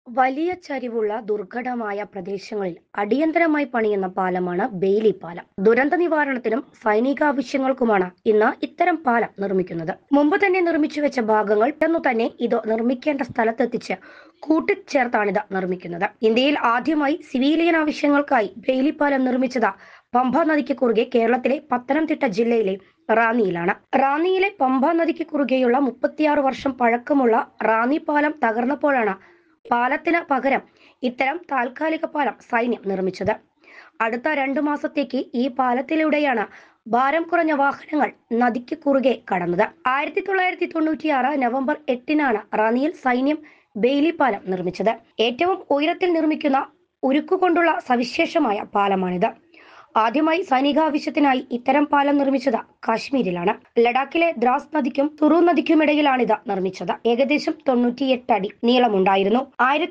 വലിയ ചരിവുള്ള ദുർഘടമായ പ്രദേശങ്ങളിൽ അടിയന്തരമായി പണിയുന്ന പാലമാണ് ബെയ്ലി പാലം. ദുരന്ത നിവാരണത്തിനും സൈനികാവശ്യങ്ങൾക്കുമാണ് ഇന്ന് ഇത്തരം പാലം നിർമ്മിക്കുന്നത്. മുമ്പ് തന്നെ നിർമ്മിച്ചു വെച്ച ഭാഗങ്ങൾ പെട്ടെന്നു തന്നെ ഇത് നിർമ്മിക്കേണ്ട സ്ഥലത്തെത്തിച്ച് കൂട്ടിച്ചേർത്താണിത് നിർമ്മിക്കുന്നത്. ഇന്ത്യയിൽ ആദ്യമായി സിവിലിയൻ ആവശ്യങ്ങൾക്കായി ബെയ്ലി പാലം നിർമ്മിച്ചത് പമ്പ നദിക്ക് കുറുകെ കേരളത്തിലെ പത്തനംതിട്ട ജില്ലയിലെ റാന്നിയിലാണ്. റാന്നിയിലെ പമ്പ നദിക്ക് കുറുകെയുള്ള 36 വർഷം പഴക്കമുള്ള റാന്നി പാലം തകർന്നപ്പോഴാണ് പാലത്തിന് പകരം ഇത്തരം താൽക്കാലിക പാലം സൈന്യം നിർമ്മിച്ചത്. അടുത്ത 2 മാസത്തേക്ക് ഈ പാലത്തിലൂടെയാണ് ഭാരം കുറഞ്ഞ വാഹനങ്ങൾ നദിക്ക് കുറുകെ കടന്നത്. 1996 നവംബർ 8-നാണ് റാന്നിയിൽ സൈന്യം ബെയ്ലി പാലം നിർമ്മിച്ചത്. ഏറ്റവും ഉയരത്തിൽ നിർമ്മിക്കുന്ന ഉരുക്കുകൊണ്ടുള്ള സവിശേഷമായ പാലമാണിത്. ആദ്യമായി സൈനികാവശ്യത്തിനായി ഇത്തരം പാലം നിർമ്മിച്ചത് കാശ്മീരിലാണ്. ലഡാക്കിലെ ദ്രാസ് നദിക്കും തുറു നദിക്കുമിടയിലാണിത് നിർമ്മിച്ചത്. ഏകദേശം 98 അടി നീളമുണ്ടായിരുന്നു.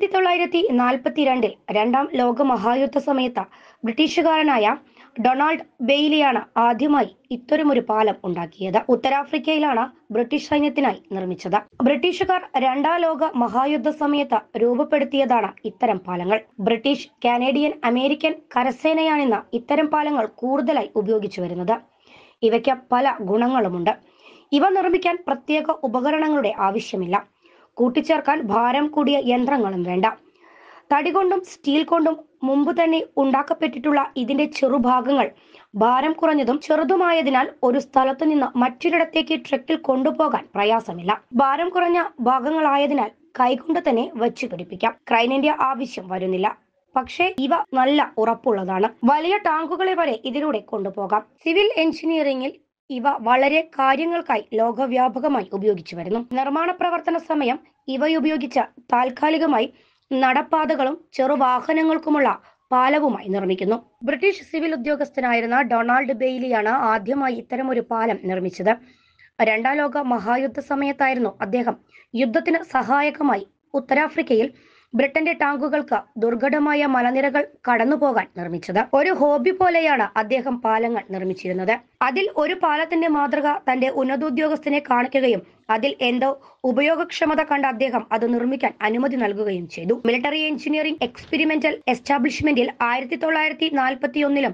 1942 രണ്ടാം ലോക മഹായുദ്ധ സമയത്ത് ബ്രിട്ടീഷുകാരനായ ഡൊണാൾഡ് ബെയ്ലിയാണ് ആദ്യമായി ഇത്തരമൊരു പാലം ഉണ്ടാക്കിയത്. ഉത്തരാഫ്രിക്കയിലാണ് ബ്രിട്ടീഷ് സൈന്യത്തിനായി നിർമ്മിച്ചത്. ബ്രിട്ടീഷുകാർ രണ്ടാം ലോക മഹായുദ്ധ സമയത്ത് രൂപപ്പെടുത്തിയതാണ് ഇത്തരം പാലങ്ങൾ. ബ്രിട്ടീഷ്, കാനേഡിയൻ, അമേരിക്കൻ കരസേനയാണിന്ന് ഇത്തരം പാലങ്ങൾ കൂടുതലായി ഉപയോഗിച്ചു വരുന്നത്. ഇവയ്ക്ക് പല ഗുണങ്ങളുമുണ്ട്. ഇവ നിർമ്മിക്കാൻ പ്രത്യേക ഉപകരണങ്ങളുടെ ആവശ്യമില്ല. കൂട്ടിച്ചേർക്കാൻ ഭാരം കൂടിയ യന്ത്രങ്ങളും വേണ്ട. തടി കൊണ്ടും സ്റ്റീൽ കൊണ്ടും മുമ്പ് തന്നെ ഉണ്ടാക്കപ്പെട്ടിട്ടുള്ള ഇതിന്റെ ചെറുഭാഗങ്ങൾ ഭാരം കുറഞ്ഞതും ചെറുതുമായതിനാൽ ഒരു സ്ഥലത്തു നിന്ന് മറ്റൊരിടത്തേക്ക് ട്രക്കിൽ കൊണ്ടുപോകാൻ പ്രയാസമില്ല. ഭാരം കുറഞ്ഞ ഭാഗങ്ങളായതിനാൽ കൈകൊണ്ട് തന്നെ വച്ചു പിടിപ്പിക്കാം. ക്രൈനിന്റെ ആവശ്യം വരുന്നില്ല. പക്ഷേ ഇവ നല്ല ഉറപ്പുള്ളതാണ്. വലിയ ടാങ്കുകളെ വരെ ഇതിലൂടെ കൊണ്ടുപോകാം. സിവിൽ എഞ്ചിനീയറിംഗിൽ ഇവ വളരെ കാര്യങ്ങൾക്കായി ലോകവ്യാപകമായി ഉപയോഗിച്ചു വരുന്നു. നിർമ്മാണ പ്രവർത്തന സമയം ഇവയുപയോഗിച്ച് താൽക്കാലികമായി നടപ്പാതകളും ചെറുവാഹനങ്ങൾക്കുമുള്ള പാലവുമായി നിർമ്മിക്കുന്നു. ബ്രിട്ടീഷ് സിവിൽ ഉദ്യോഗസ്ഥനായിരുന്ന ഡൊണാൾഡ് ബെയ്ലിയാണ് ആദ്യമായി ഇത്തരമൊരു പാലം നിർമ്മിച്ചത്. രണ്ടാം ലോക മഹായുദ്ധ സമയത്തായിരുന്നു അദ്ദേഹം യുദ്ധത്തിന് സഹായകമായി ഉത്തരാഫ്രിക്കയിൽ ബ്രിട്ടന്റെ ടാങ്കുകൾക്ക് ദുർഘടമായ മലനിരകൾ കടന്നുപോകാൻ നിർമ്മിച്ചത്. ഒരു ഹോബി പോലെയാണ് അദ്ദേഹം പാലങ്ങൾ നിർമ്മിച്ചിരുന്നത്. അതിൽ ഒരു പാലത്തിന്റെ മാതൃക തന്റെ ഉന്നതോദ്യോഗസ്ഥനെ കാണിക്കുകയും അതിൽ എന്തോ ഉപയോഗക്ഷമത കണ്ട അദ്ദേഹം അത് നിർമ്മിക്കാൻ അനുമതി നൽകുകയും ചെയ്തു. മിലിറ്ററി എഞ്ചിനീയറിംഗ് എക്സ്പെരിമെന്റൽ എസ്റ്റാബ്ലിഷ്മെന്റിൽ 1941-ലും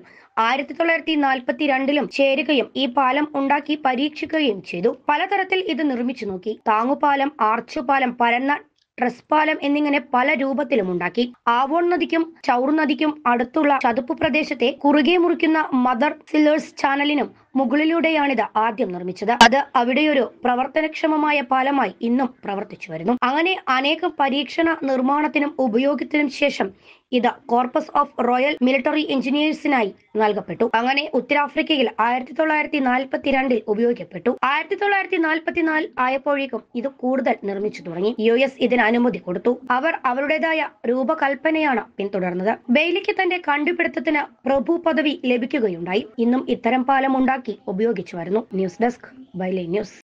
1942-ലും ചേരുകയും ഈ പാലം ഉണ്ടാക്കി പരീക്ഷിക്കുകയും ചെയ്തു. പലതരത്തിൽ ഇത് നിർമ്മിച്ചു നോക്കി. താങ്ങുപാലം, ആർച്ചുപാലം, പരന്ന ട്രസ് പാലം എന്നിങ്ങനെ പല രൂപത്തിലും ഉണ്ടാക്കി. ആവോൺ നദിക്കും ചൗർ നദിക്കും അടുത്തുള്ള ചതുപ്പ് പ്രദേശത്തെ കുറുകെ മുറിക്കുന്ന മദർ സില്ലേഴ്സ് ചാനലിനും മുകളിലൂടെയാണിത് ആദ്യം നിർമ്മിച്ചത്. അത് അവിടെയൊരു പ്രവർത്തനക്ഷമമായ പാലമായി ഇന്നും പ്രവർത്തിച്ചു വരുന്നു. അങ്ങനെ അനേകം പരീക്ഷണ നിർമ്മാണത്തിനും ഉപയോഗത്തിനും ശേഷം ഇത് കോർപ്പസ് ഓഫ് റോയൽ മിലിറ്ററി എഞ്ചിനീയേഴ്സിനായി നൽകപ്പെട്ടു. അങ്ങനെ ഉത്തരാഫ്രിക്കയിൽ 1942 ഉപയോഗിക്കപ്പെട്ടു. 1944 ആയപ്പോഴേക്കും ഇത് കൂടുതൽ നിർമ്മിച്ചു തുടങ്ങി. US ഇതിന് അനുമതി കൊടുത്തു. അവർ അവരുടേതായ രൂപകൽപ്പനയാണ് പിന്തുടർന്നത്. ബെയ്ലിക്ക് തന്റെ കണ്ടുപിടുത്തത്തിന് പ്രഭു പദവി ലഭിക്കുകയുണ്ടായി. ഇന്നും ഇത്തരം പാലം ഉണ്ടാക്കി ഉപയോഗിച്ചു വരുന്നു. News desk byline news.